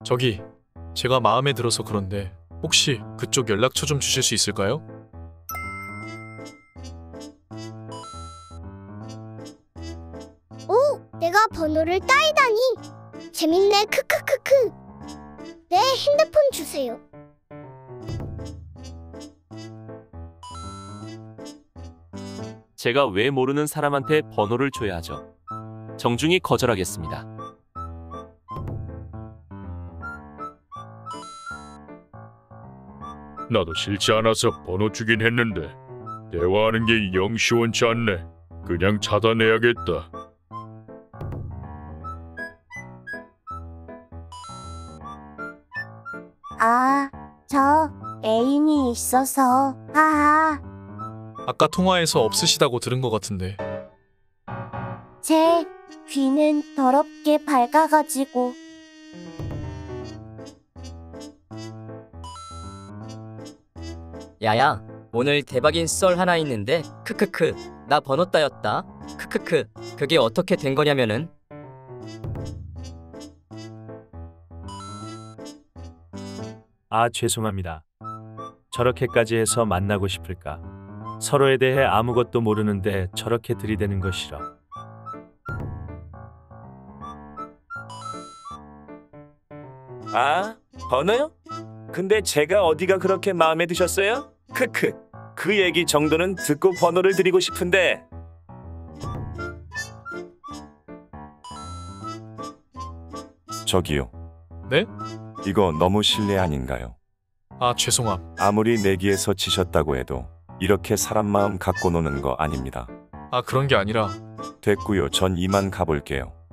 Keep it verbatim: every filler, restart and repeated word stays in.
저기, 제가 마음에 들어서 그런데 혹시 그쪽 연락처 좀 주실 수 있을까요? 오, 내가 번호를 따이다니. 재밌네. 크크크크. 네, 핸드폰 주세요. 제가 왜 모르는 사람한테 번호를 줘야 하죠? 정중히 거절하겠습니다. 나도 싫지 않아서 번호 주긴 했는데 대화하는 게 영 시원치 않네. 그냥 차단해야겠다. 아, 저 애인이 있어서. 하하. 아까 통화에서 없으시다고 들은 것 같은데. 제 귀는 더럽게 밝아가지고. 야야, 오늘 대박인 썰 하나 있는데 크크크 나 번호 따였다. 크크크 그게 어떻게 된 거냐면은 아, 죄송합니다. 저렇게까지 해서 만나고 싶을까? 서로에 대해 아무것도 모르는데 저렇게 들이대는 거 싫어. 아, 번호요? 근데 제가 어디가 그렇게 마음에 드셨어요? 크크. 그 얘기 정도는 듣고 번호를 드리고 싶은데. 저기요. 네? 이거 너무 실례 아닌가요? 아, 죄송함. 아무리 내기에서 지셨다고 해도 이렇게 사람 마음 갖고 노는 거 아닙니다. 아, 그런 게 아니라 됐고요. 전 이만 가볼게요.